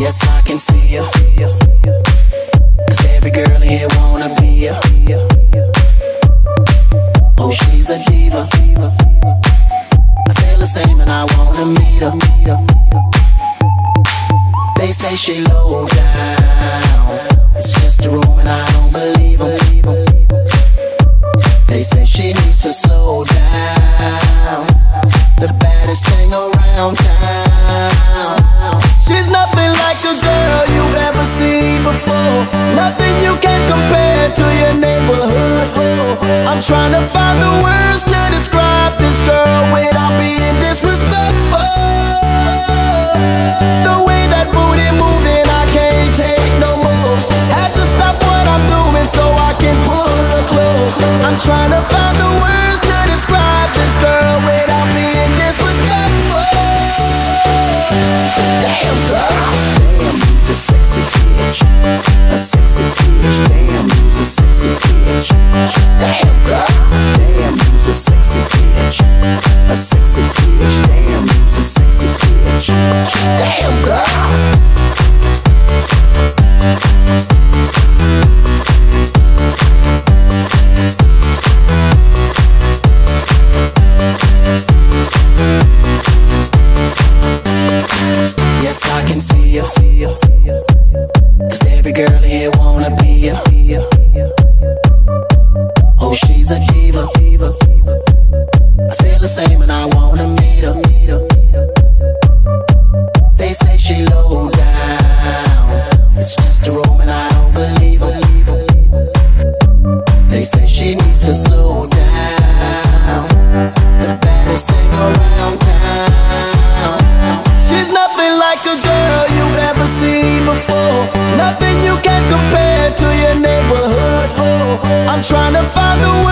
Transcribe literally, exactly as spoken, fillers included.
Yes, I can see ya. Cause every girl here wanna be ya. Oh, she's a diva. I feel the same and I wanna meet her. They say she low down, it's just a room and I don't believe them. They say she needs to slow down, the baddest thing around town. She's nothing like a girl you've ever seen before, nothing you can compare to your neighborhood. I'm trying to find the words to describe this girl without being disrespectful. The way that booty moving, I can't take no more. Had to stop what I'm doing so I can pull her close. I'm trying to find the words to describe this girl without being disrespectful. Damn girl, damn, you's a sexy bitch, a sexy bitch. Damn, you's a sexy bitch. Damn girl, damn, you's a sexy bitch, a sexy bitch. Damn, you's a sexy bitch. Damn girl. Yes, I can see ya. Cause every girl here wanna be ya. Oh, she's a diva. I feel the same and I wanna meet her. They say she low down, it's just a room and I don't believe them. They say she needs to slow down, the baddest thing around town. She's nothing like a girl you've ever seen before, nothing you can compare to your neighborhood. I'm trying to find the